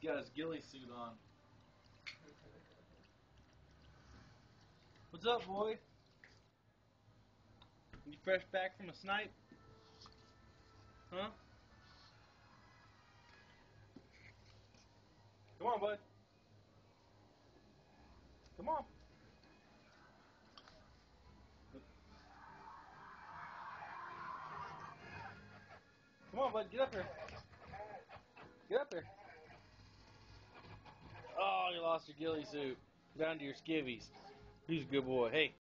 got his ghillie suit on. What's up, boy? You fresh back from a snipe? Huh? Come on, bud. Come on. Come on, bud. Get up here. Get up here. Oh, you lost your ghillie suit. Down to your skivvies. He's a good boy. Hey.